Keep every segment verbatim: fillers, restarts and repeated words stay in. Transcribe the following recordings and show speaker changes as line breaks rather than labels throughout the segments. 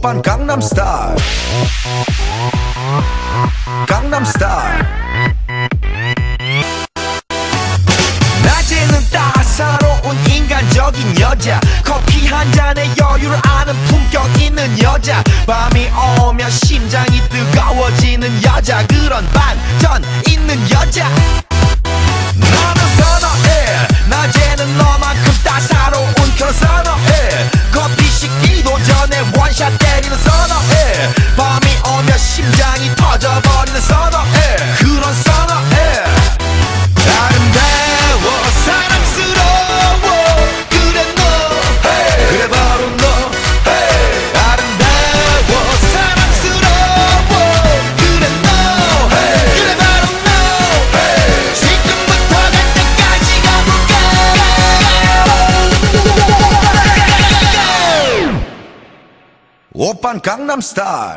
오빤 강남스타일 강남스타일 낮에는 따사로운 인간적인 여자 커피 한 잔에 여유를 아는 품격 있는 여자 밤이 오면 심장이 뜨거워지는 여자 그런 반전 있는 여자 나는 선어해 낮에는 너만큼 따사로운 그런 선어해 커피 식기도 전에 원샷 때리는 선어해 밤이 오면 심장이 터져버리는 선어해 그런 선어해 아름다워 사랑스러워 그래 너 hey. 그래 바로 너 hey. 아름다워 사랑스러워 그래 너 hey. 그래 바로 너 hey. 지금부터 갈 때까지 가볼까 오빤 강남스타일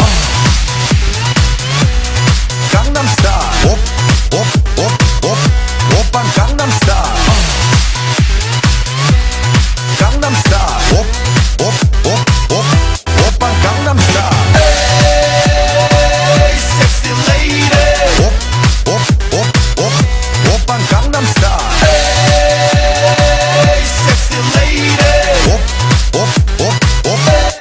강남스타일 옵, 옵, 옵, 옵 오빤 강남스타일 강남스타일 옵, 옵, 옵, 옵 오빤 강남스타일 에이 섹시 레이디 옵, 옵, 옵, 옵 오빤 강남스타일 에이 섹시 레이디 옵, 옵, 옵, 옵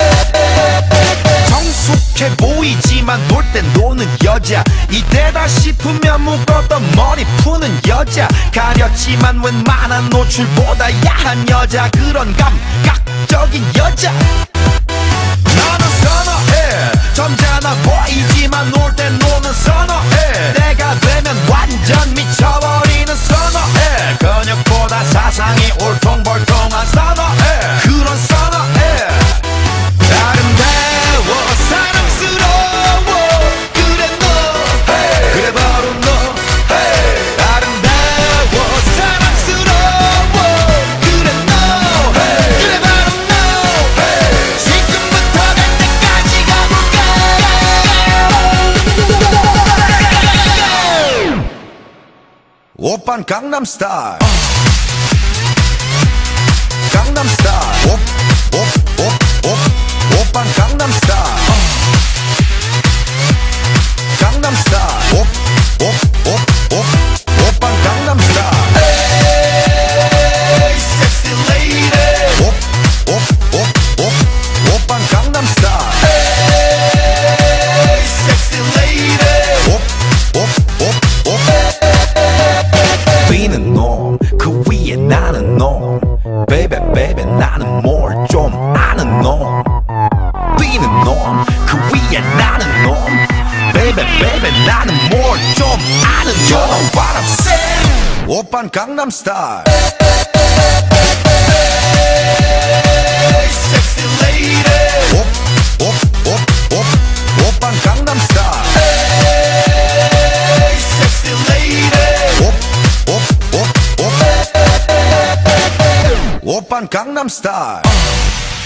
정숙해 보이지만 놀 땐 노는 여자 이때다 싶으면 묶었던 머리 푸는 여자 가렸지만 웬만한 노출보다 야한 여자 그런 감각적인 여자 나는 선어해 점잖아 보이지만 놀 땐 노는 선어해 내가 되면 완전 미쳐버리는 선어해 근육보다 사상이 울퉁불퉁한 선어해 그런 선어해 아름다워 사랑스러워 그래 너 hey. 그래 바로 너 hey. 아름다워 사랑스러워 그래 너 hey. 그래 바로 너 hey. 지금부터 갈 때까지 가볼까 오빤 강남스타일 강남스타일 옵, 옵, 옵, 옵 오빤 강남스타일 강남스타일 옵, 옵, 옵, 옵 오빤 강남스타일 에이 섹시 레이디 옵, 옵, 옵, 옵 오빤 강남스타일 에이 섹시 레이디 옵, 옵, 옵, 옵 뛰는 놈 그 위에 나는 놈 베이베 베이베 나는 뭘 좀 아는 놈 뛰는 놈 그 위에 나는 놈 베이베 베이베 나는 뭘 좀 아는 놈 You know what I'm saying 오빤 강남스타일 섹시 레이디 옵, 옵, 옵, 옵 오빤 강남스타일 섹시 레이디 옵, 옵, 옵, 옵 오빤 강남스타일